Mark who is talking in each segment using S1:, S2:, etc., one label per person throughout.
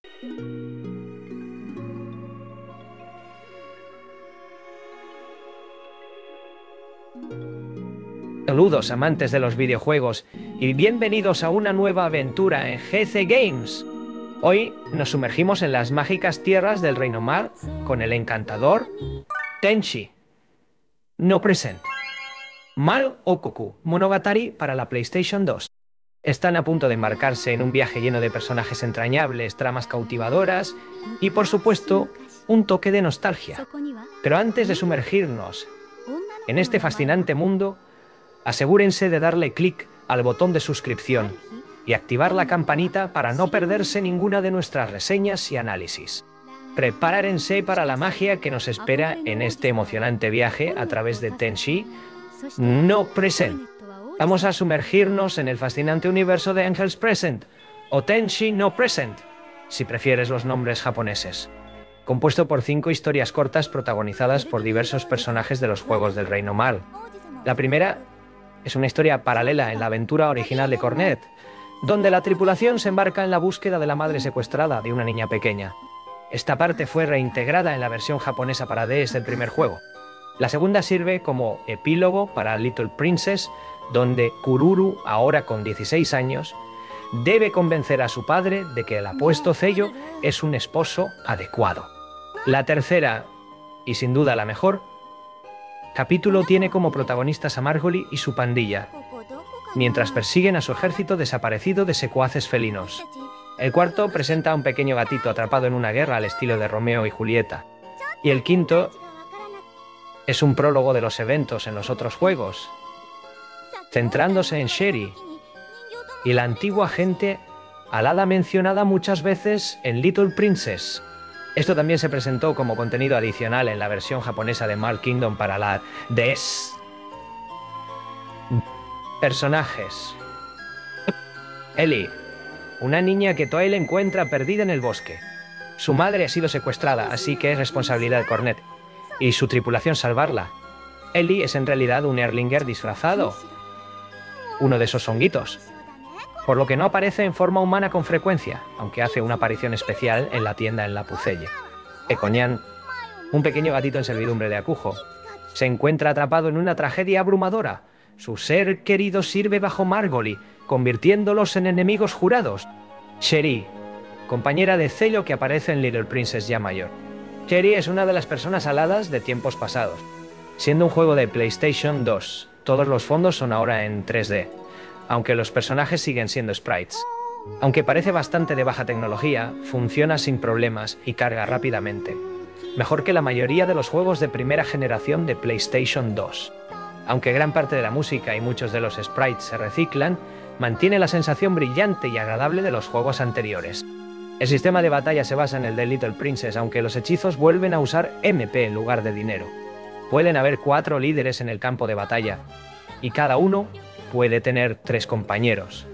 S1: Saludos amantes de los videojuegos y bienvenidos a una nueva aventura en GC Games. Hoy nos sumergimos en las mágicas tierras del Reino Mar con el encantador Tenchi no Present. Mal Okoku Monogatari para la PlayStation 2. Están a punto de embarcarse en un viaje lleno de personajes entrañables, tramas cautivadoras y, por supuesto, un toque de nostalgia. Pero antes de sumergirnos en este fascinante mundo, asegúrense de darle clic al botón de suscripción y activar la campanita para no perderse ninguna de nuestras reseñas y análisis. Prepárense para la magia que nos espera en este emocionante viaje a través de Tenchi no Present. Vamos a sumergirnos en el fascinante universo de Angels Present, o Tenchi no Present, si prefieres los nombres japoneses. Compuesto por 5 historias cortas protagonizadas por diversos personajes de los juegos del Reino Mal. La primera es una historia paralela en la aventura original de Cornet, donde la tripulación se embarca en la búsqueda de la madre secuestrada de una niña pequeña. Esta parte fue reintegrada en la versión japonesa para DS del primer juego. La segunda sirve como epílogo para Little Princess, donde Kururu, ahora con 16 años, debe convencer a su padre de que el apuesto Zello es un esposo adecuado. La tercera, y sin duda la mejor, capítulo tiene como protagonistas a Marjorie y su pandilla, mientras persiguen a su ejército desaparecido de secuaces felinos. El cuarto presenta a un pequeño gatito atrapado en una guerra al estilo de Romeo y Julieta. Y el quinto es un prólogo de los eventos en los otros juegos, centrándose en Sherry y la antigua agente alada mencionada muchas veces en Little Princess. Esto también se presentó como contenido adicional en la versión japonesa de Mal Kingdom para la DS. Personajes. Ellie, una niña que Toei encuentra perdida en el bosque. Su madre ha sido secuestrada, así que es responsabilidad de Cornet y su tripulación salvarla. Ellie es en realidad un Erlinger disfrazado, uno de esos honguitos, por lo que no aparece en forma humana con frecuencia, aunque hace una aparición especial en la tienda en la Pucelle. Ekoñan, un pequeño gatito en servidumbre de Akujo, se encuentra atrapado en una tragedia abrumadora. Su ser querido sirve bajo Marjorie, convirtiéndolos en enemigos jurados. Sherry, compañera de Zello que aparece en Little Princess ya mayor. Sherry es una de las personas aladas de tiempos pasados. Siendo un juego de PlayStation 2, todos los fondos son ahora en 3D, aunque los personajes siguen siendo sprites. Aunque parece bastante de baja tecnología, funciona sin problemas y carga rápidamente. Mejor que la mayoría de los juegos de primera generación de PlayStation 2. Aunque gran parte de la música y muchos de los sprites se reciclan, mantiene la sensación brillante y agradable de los juegos anteriores. El sistema de batalla se basa en el de Little Princess, aunque los hechizos vuelven a usar MP en lugar de dinero. Pueden haber 4 líderes en el campo de batalla, y cada uno puede tener 3 compañeros,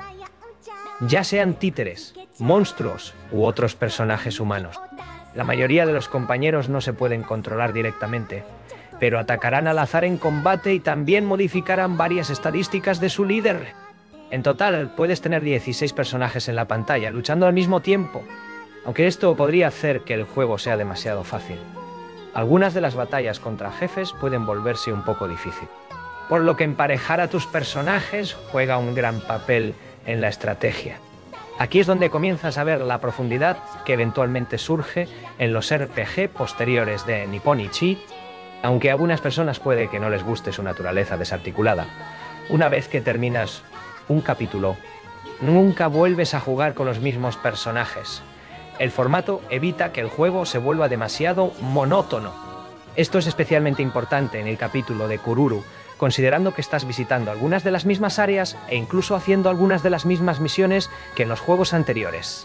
S1: ya sean títeres, monstruos u otros personajes humanos. La mayoría de los compañeros no se pueden controlar directamente, pero atacarán al azar en combate y también modificarán varias estadísticas de su líder. En total, puedes tener 16 personajes en la pantalla, luchando al mismo tiempo, aunque esto podría hacer que el juego sea demasiado fácil. Algunas de las batallas contra jefes pueden volverse un poco difícil, por lo que emparejar a tus personajes juega un gran papel en la estrategia. Aquí es donde comienzas a ver la profundidad que eventualmente surge en los RPG posteriores de Nippon Ichi, aunque a algunas personas puede que no les guste su naturaleza desarticulada. Una vez que terminas un capítulo, nunca vuelves a jugar con los mismos personajes. El formato evita que el juego se vuelva demasiado monótono. Esto es especialmente importante en el capítulo de Kururu, considerando que estás visitando algunas de las mismas áreas e incluso haciendo algunas de las mismas misiones que en los juegos anteriores.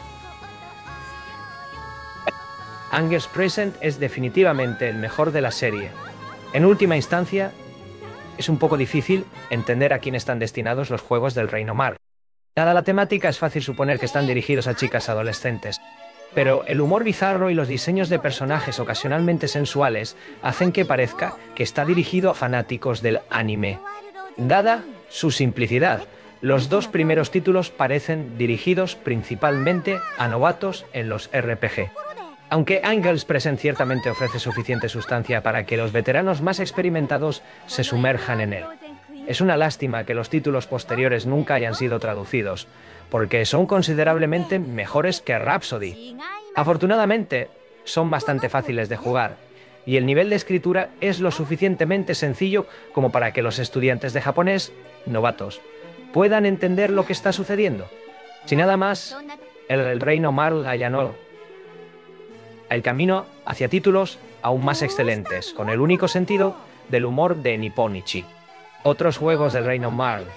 S1: Angels Present es definitivamente el mejor de la serie. En última instancia, es un poco difícil entender a quién están destinados los juegos del Reino Mar. Dada la temática, es fácil suponer que están dirigidos a chicas adolescentes, pero el humor bizarro y los diseños de personajes ocasionalmente sensuales hacen que parezca que está dirigido a fanáticos del anime. Dada su simplicidad, Los dos primeros títulos parecen dirigidos principalmente a novatos en los RPG. Aunque Angels Present ciertamente ofrece suficiente sustancia para que los veteranos más experimentados se sumerjan en él. Es una lástima que los títulos posteriores nunca hayan sido traducidos, porque son considerablemente mejores que Rhapsody. Afortunadamente, son bastante fáciles de jugar, y el nivel de escritura es lo suficientemente sencillo como para que los estudiantes de japonés, novatos, puedan entender lo que está sucediendo. Sin nada más, el Reino Marl allanó el camino hacia títulos aún más excelentes, con el único sentido del humor de Nipponichi. Otros juegos del Reino Marl.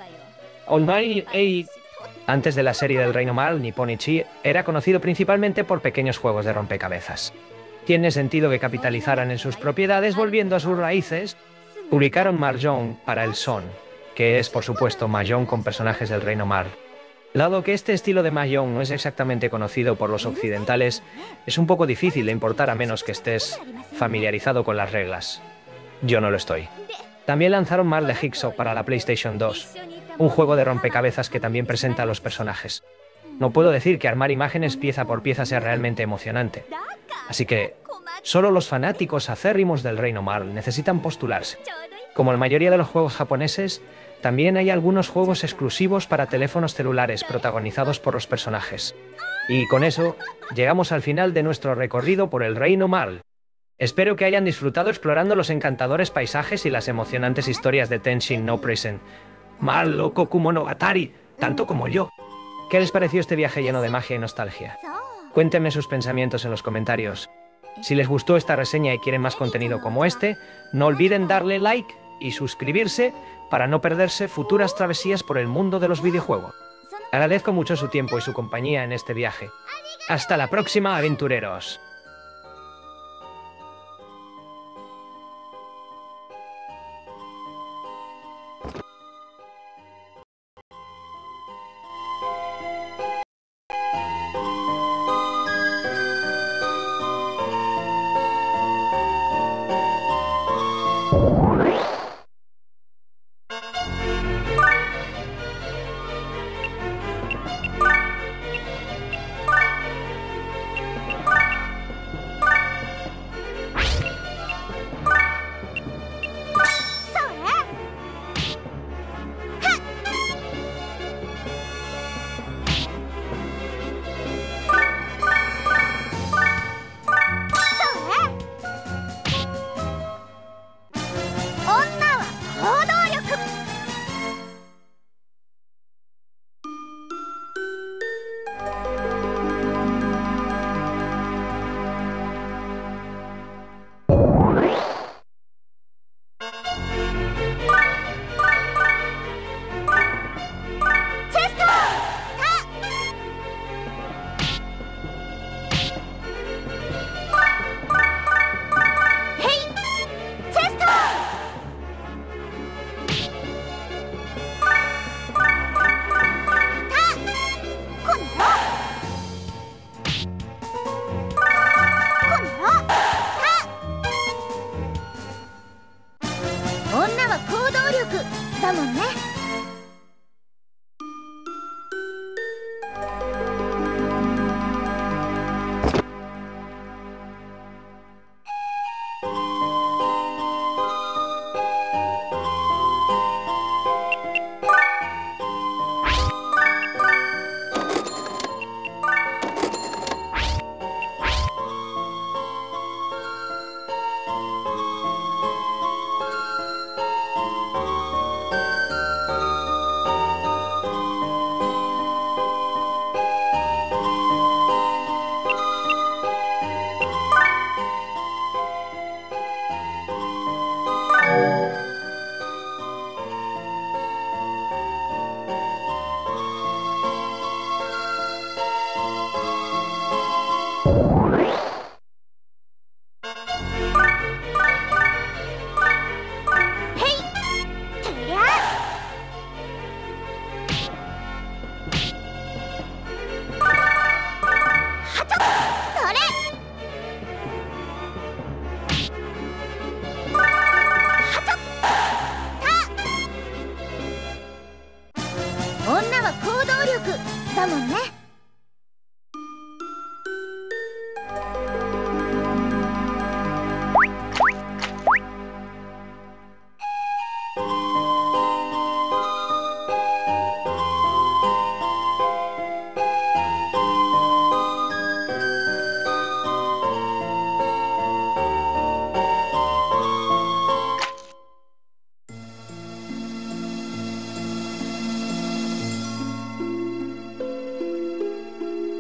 S1: Antes de la serie del Reino Marl, Nipponichi era conocido principalmente por pequeños juegos de rompecabezas. Tiene sentido que capitalizaran en sus propiedades volviendo a sus raíces. Publicaron Mahjong para el Son, que es por supuesto Mahjong con personajes del Reino Marl. Dado que este estilo de Mahjong no es exactamente conocido por los occidentales, es un poco difícil de importar a menos que estés familiarizado con las reglas. Yo no lo estoy. También lanzaron Marl de Jigsaw para la PlayStation 2, un juego de rompecabezas que también presenta a los personajes. No puedo decir que armar imágenes pieza por pieza sea realmente emocionante. Así que, solo los fanáticos acérrimos del Reino Marl necesitan postularse. Como la mayoría de los juegos japoneses, también hay algunos juegos exclusivos para teléfonos celulares protagonizados por los personajes. Y con eso, llegamos al final de nuestro recorrido por el Reino Marl. Espero que hayan disfrutado explorando los encantadores paisajes y las emocionantes historias de Tenshin no Prison. Marl o Kokumonogatari, tanto como yo. ¿Qué les pareció este viaje lleno de magia y nostalgia? Cuéntenme sus pensamientos en los comentarios. Si les gustó esta reseña y quieren más contenido como este, no olviden darle like y suscribirse para no perderse futuras travesías por el mundo de los videojuegos. Agradezco mucho su tiempo y su compañía en este viaje. ¡Hasta la próxima, aventureros!